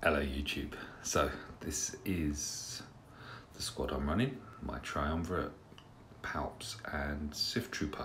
Hello YouTube. So this is the squad I'm running, my Triumvirate, Palps and Sith Trooper.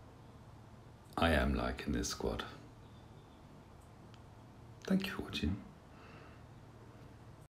I am liking this squad. Thank you for watching.